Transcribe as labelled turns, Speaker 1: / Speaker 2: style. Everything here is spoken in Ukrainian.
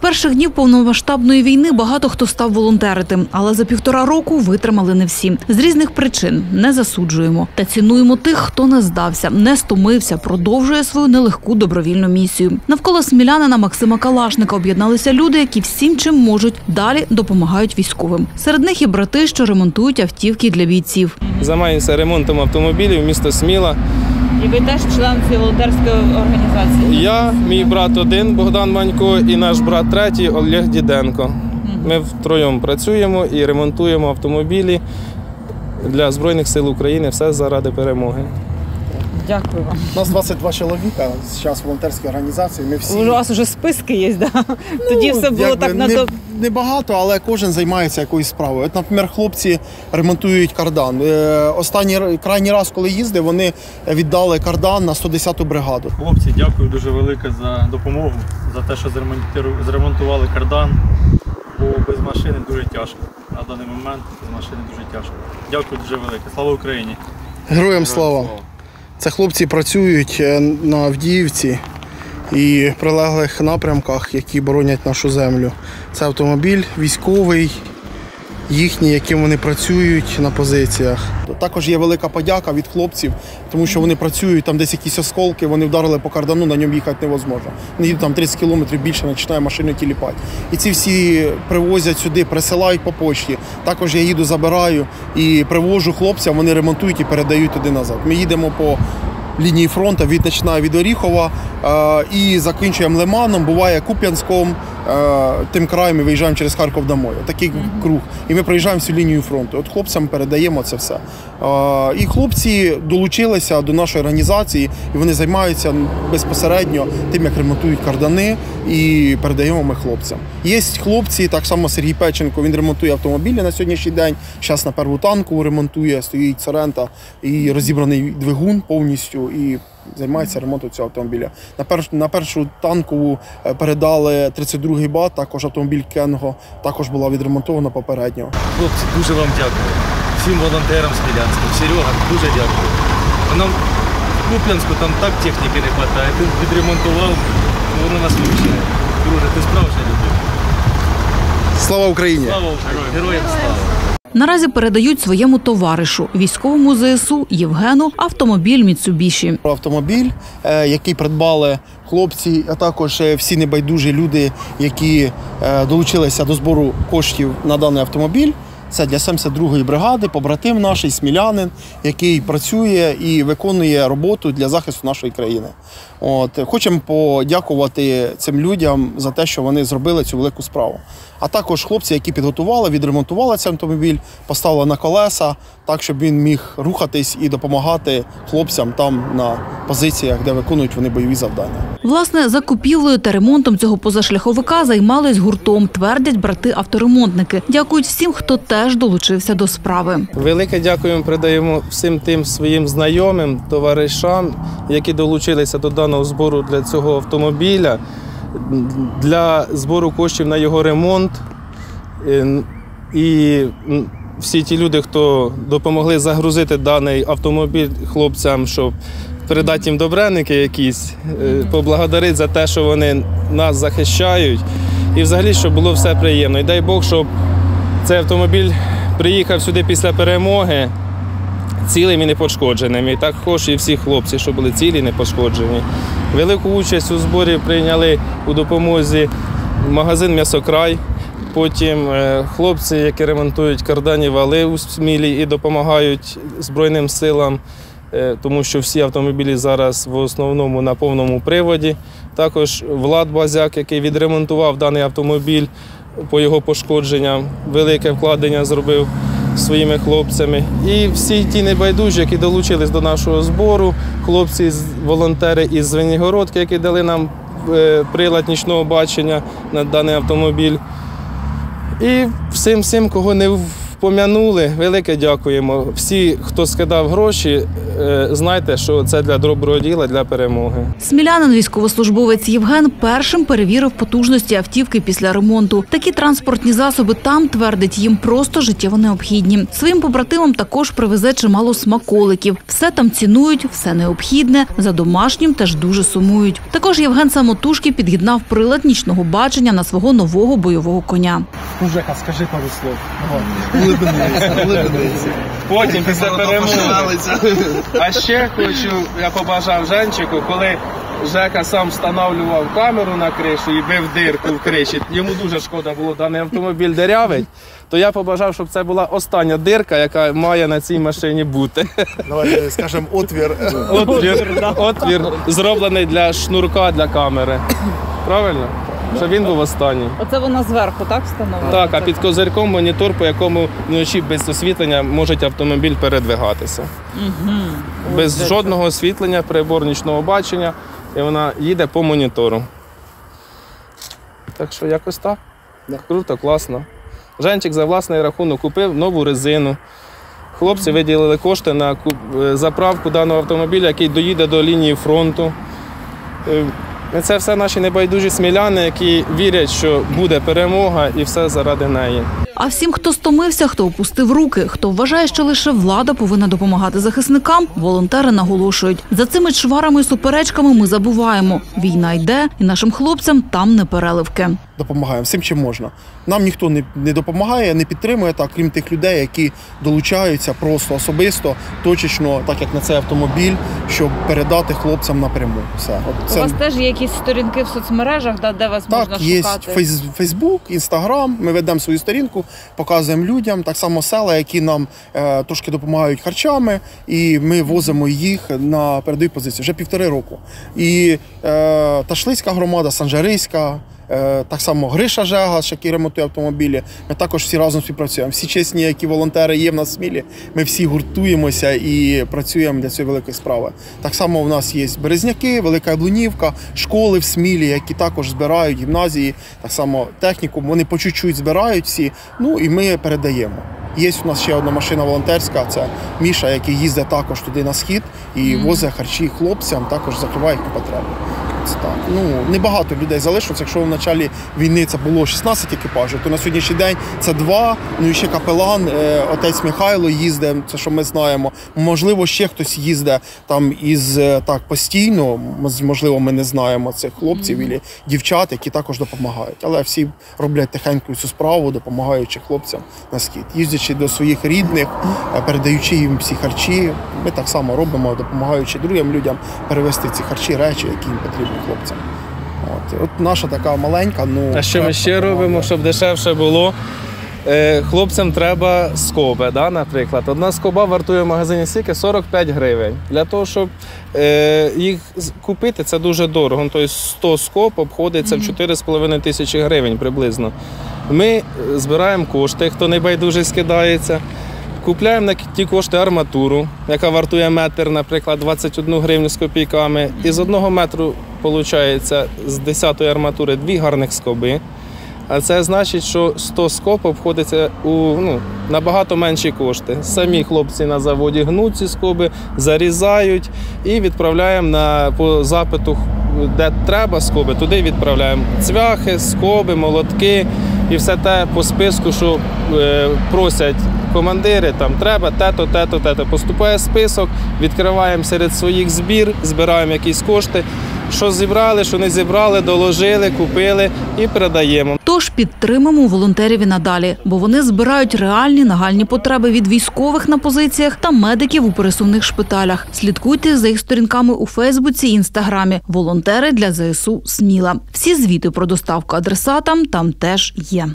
Speaker 1: перших днів повномасштабної війни багато хто став волонтерити, але за 1,5 року витримали не всі. З різних причин не засуджуємо. Та цінуємо тих, хто не здався, не стомився, продовжує свою нелегку добровільну місію. Навколо смілянина Максима Калашника об'єдналися люди, які всім, чим можуть, далі допомагають військовим. Серед них і брати, що ремонтують автівки для бійців.
Speaker 2: Займаюся ремонтом автомобілів, місто Сміла.
Speaker 1: І ви теж член цієї волонтерської організації?
Speaker 2: Я, мій брат один, Богдан Манько, і наш брат третій, Олег Діденко. Ми втроєм працюємо і ремонтуємо автомобілі для Збройних сил України. Все заради перемоги.
Speaker 1: Дякую вам.
Speaker 3: У нас 22 чоловіка, зараз волонтерські організації. Ми всі...
Speaker 1: У вас вже списки є, да? Тоді все було так на то.
Speaker 3: Небагато, але кожен займається якоюсь справою. От, наприклад, хлопці ремонтують кардан. Крайній раз, коли їздив, вони віддали кардан на 110-ту бригаду.
Speaker 4: Хлопці, дякую дуже велике за допомогу, за те, що зремонтували кардан, бо без машини дуже тяжко. На даний момент без машини дуже тяжко. Дякую дуже велике. Слава Україні!
Speaker 3: Героям слава! Це хлопці працюють на Авдіївці і прилеглих напрямках, які боронять нашу землю. Це автомобіль військовий, їхній, яким вони працюють на позиціях. Також є велика подяка від хлопців, тому що вони працюють, там десь якісь осколки, вони вдарили по кардану, на ньому їхати невозможно. Вони їдуть там 30 кілометрів більше, починає машину тіліпати. І ці всі привозять сюди, присилають по почті. Також я їду, забираю і привожу хлопцям, вони ремонтують і передають туди назад. Ми їдемо по лінії фронту, починає від Оріхова і закінчуємо Лиманом, буває Куп'янськом, тим краєм ми виїжджаємо через Харків домой. Такий круг. І ми проїжджаємо всю лінію фронту. От хлопцям передаємо це все. І хлопці долучилися до нашої організації, і вони займаються безпосередньо тим, як ремонтують кардани, і передаємо ми хлопцям. Є хлопці, так само Сергій Печенко, він ремонтує автомобілі на сьогоднішній день, зараз на перву танкову ремонтує, стоїть Сорента і розібраний двигун повністю, і займається ремонтом цього автомобіля. На першу танкову передали 32-й БАТ, також автомобіль Кенго, також була відремонтована попередньо.
Speaker 4: Хлопці, дуже вам дякую. Всім волонтерам Смілянським. Серега, дуже дякую. Нам в Куп'янську там так техніки не вистачає. Ти відремонтував, воно нас вивчає. Друже, ти справжня людина.
Speaker 3: Слава Україні!
Speaker 4: Слава Україні! Героям слава!
Speaker 1: Наразі передають своєму товаришу, військовому ЗСУ Євгену, автомобіль Mitsubishi.
Speaker 3: Автомобіль, який придбали хлопці, а також всі небайдужі люди, які долучилися до збору коштів на даний автомобіль. Це для 72-ї бригади, побратим наш, смілянин, який працює і виконує роботу для захисту нашої країни. Хочемо подякувати цим людям за те, що вони зробили цю велику справу. А також хлопці, які підготували, відремонтували цей автомобіль, поставили на колеса, так, щоб він міг рухатись і допомагати хлопцям там на позиціях, де виконують вони бойові завдання.
Speaker 1: Власне, закупівлею та ремонтом цього позашляховика займались гуртом, твердять брати-авторемонтники. Дякують всім, хто теж долучився до справи.
Speaker 2: Велике дякуємо передаємо всім тим своїм знайомим, товаришам, які долучилися до даного збору для цього автомобіля, для збору коштів на його ремонт. І всі ті люди, хто допомогли загрузити даний автомобіль хлопцям, щоб передати їм добреники якісь, поблагодарити за те, що вони нас захищають. І взагалі, щоб було все приємно. І дай Бог, щоб цей автомобіль приїхав сюди після перемоги цілим і непошкодженим. І також і всі хлопці, що були цілі і непошкоджені. Велику участь у зборі прийняли у допомозі магазин «М'ясокрай». Потім хлопці, які ремонтують карданні вали у Смілі і допомагають Збройним силам, тому що всі автомобілі зараз в основному на повному приводі. Також Влад Базяк, який відремонтував даний автомобіль по його пошкодженням, велике вкладення зробив своїми хлопцями. І всі ті небайдужі, які долучились до нашого збору, хлопці, волонтери із Звенигородки, які дали нам прилад нічного бачення на даний автомобіль. І всім, кого не пом'янули, велике дякуємо. Всі, хто скидав гроші, знайте, що це для доброго діла, для перемоги.
Speaker 1: Смілянин, військовослужбовець Євген, першим перевірив потужності автівки після ремонту. Такі транспортні засоби там, твердить, їм просто життєво необхідні. Своїм побратимам також привезе чимало смаколиків. Все там цінують, все необхідне, за домашнім теж дуже сумують. Також Євген самотужки під'єднав прилад нічного бачення на свого нового бойового коня.
Speaker 3: Жека, скажи пару слов. Улибнися.
Speaker 2: Потім після перемоги. А ще хочу, я побажав Женчику, коли Жека сам встановлював камеру на кришу і бив дирку в криші, йому дуже шкода було даний автомобіль дирявий, то я побажав, щоб це була остання дирка, яка має на цій машині бути.
Speaker 3: Давай скажемо отвір.
Speaker 2: Отвір зроблений для шнурка для камери. Правильно? Щоб він був останній.
Speaker 5: Оце вона зверху, так, встановлена?
Speaker 2: Так, а під козирком монітор, по якому вночі без освітлення може автомобіль передвигатися. Без жодного освітлення, прибор нічного бачення, і вона їде по монітору. Так що якось так. Круто, класно. Женчик за власний рахунок купив нову резину. Хлопці виділили кошти на заправку даного автомобіля, який доїде до лінії фронту. Це все наші небайдужі сміляни, які вірять, що буде перемога і все заради неї.
Speaker 1: А всім, хто стомився, хто опустив руки, хто вважає, що лише влада повинна допомагати захисникам, волонтери наголошують. За цими чварами і суперечками ми забуваємо. Війна йде, і нашим хлопцям там не переливки.
Speaker 3: Допомагаємо всім, чим можна. Нам ніхто не допомагає, не підтримує, так, крім тих людей, які долучаються просто особисто, точечно, так як на цей автомобіль, щоб передати хлопцям напряму. Все.
Speaker 5: У вас теж є якісь сторінки в соцмережах, де вас можна
Speaker 3: так, є
Speaker 5: шукати?
Speaker 3: Фейсбук, Інстаграм, ми ведемо свою сторінку, показуємо людям, так само села, які нам трошки допомагають харчами, і ми возимо їх на передові позиції вже 1,5 року. І Ташлицька громада, Санжарийська, так само Гриша Жегаш, який ремонтує автомобілі. Ми також всі разом співпрацюємо. Всі чесні, які волонтери є в нас в Смілі, ми всі гуртуємося і працюємо для цієї великої справи. Так само в нас є Березняки, Велика Яблунівка, школи в Смілі, які також збирають, гімназії, так само техніку. Вони по чуть-чуть збирають всі, ну і ми передаємо. Є у нас ще одна машина волонтерська, це Міша, який їздить також туди на схід і возить харчі хлопцям, також закриває їхні потреби. Так. Небагато людей залишилось. Якщо в початку війни це було 16 екіпажів, то на сьогоднішній день це 2, і ще капелан, отець Михайло їздить, це що ми знаємо. Можливо, ще хтось їздить там так постійно, можливо, ми не знаємо цих хлопців і дівчат, які також допомагають. Але всі роблять тихенько цю справу, допомагаючи хлопцям на схід. Їздячи до своїх рідних, передаючи їм всі харчі, ми так само робимо, допомагаючи другим людям перевезти ці харчі, речі, які їм потрібні хлопцям. От наша така маленька,
Speaker 2: А що ми ще робимо, щоб дешевше було? Хлопцям треба скоби, да, наприклад. Одна скоба вартує в магазині стільки 45 гривень. Для того, щоб їх купити, це дуже дорого. Тобто 100 скоб обходиться в 4,5 тисячі гривень приблизно. Ми збираємо кошти, хто небайдужий скидається. Купляємо на ті кошти арматуру, яка вартує метр, наприклад, 21 гривню з копійками. І з 1 метру, виходить, з 10-ї арматури 2 гарних скоби. А це значить, що 100 скоб обходиться у набагато менші кошти. Самі хлопці на заводі гнуть ці скоби, зарізають і відправляємо по запиту, де треба скоби, туди відправляємо цвяхи, скоби, молотки і все те по списку, що просять командири, там треба те-то, те-то, те-то. Поступає список, відкриваємо серед своїх збір, збираємо якісь кошти. Що зібрали, що не зібрали, доложили, купили і передаємо.
Speaker 1: Тож підтримаємо волонтерів і надалі, бо вони збирають реальні нагальні потреби від військових на позиціях та медиків у пересувних шпиталях. Слідкуйте за їх сторінками у Фейсбуці і Інстаграмі. Волонтери для ЗСУ Сміла. Всі звіти про доставку адресатам там теж є.